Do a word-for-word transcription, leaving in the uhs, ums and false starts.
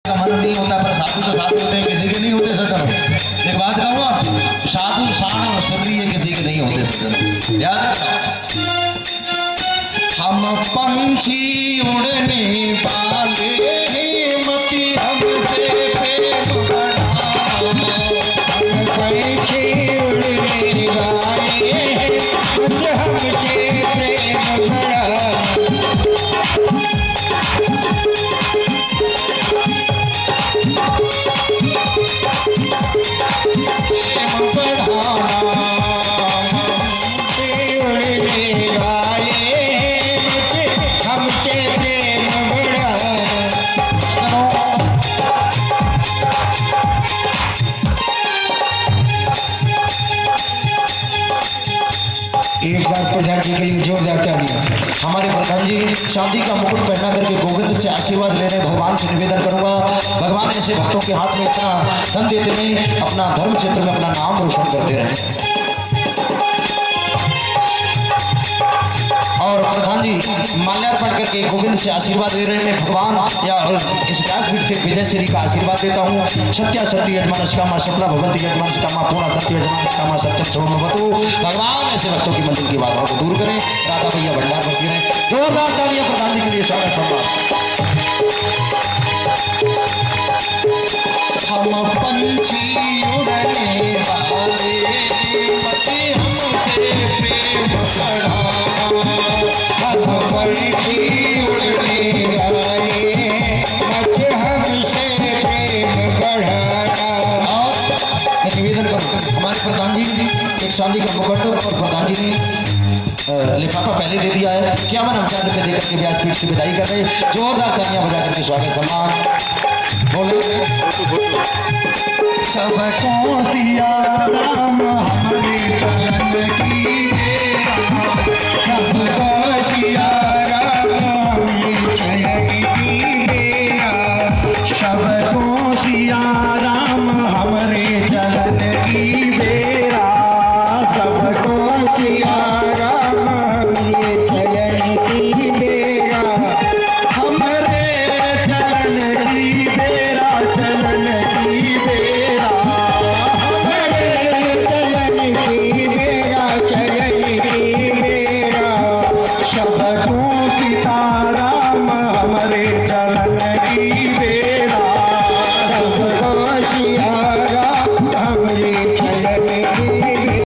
का मन नहीं होता, पर साधु तो साधु होते हैं, किसी के नहीं होते सज्जन। एक बात कहूँ आपसे, साधु शान और सबरी ये किसी के नहीं होते सज्जन, याद रखना। हम पंछी उड़ने वाले मती हमसे प्रेम बढ़ाओ, हम पंछी उड़ने वाले मुझे हमसे प्रेम बढ़ाओ। एक बार प्रधान जी के लिए जोरदार तालियां। हमारे प्रधान जी शादी का मुकुट पहना करके गोविंद से आशीर्वाद ले रहे। भगवान से निवेदन करूंगा, भगवान ऐसे भक्तों के हाथ में इतना धन देते नहीं, अपना धर्म क्षेत्र में अपना नाम रोशन करते रहे। और प्रधान जी माल्यार्पण करके गोविंद से आशीर्वाद ले रहे हैं। भगवान या इस व्यासपीठ से विजय श्री का आशीर्वाद देता हूँ। सत्या सत्य यजमानस्कामा सफला भगवती यजमानस्कामा पूर्ण सत्य यजमानस्कामा सत्य सोमवतु। भगवान ऐसे भक्तों की मंदिर की बाधाओं को दूर करें। राधा भैया भंडार भक्ति रहे। जोरदार तालियां प्रधान जी के लिए। स्वागत सम्मान। हम पंछी उड़ने वाले मते हमसे प्रेम बढ़ाओ, हम पंछी उड़ने वाले मते हमसे प्रेम बढ़ाओ। निवेदन करो, हमारे प्रधान जी एक शादी का मुकुट और प्रधान जी ने लिफाफा पहले दे दिया है। क्या मन हम चार रुपये देकर के व्यासपीठ से विदाई कर रहे। जोरदार तालियां बजा करके स्वागत सम्मान। बोले सबको सिया राम हमारे चरण की, सबको सिया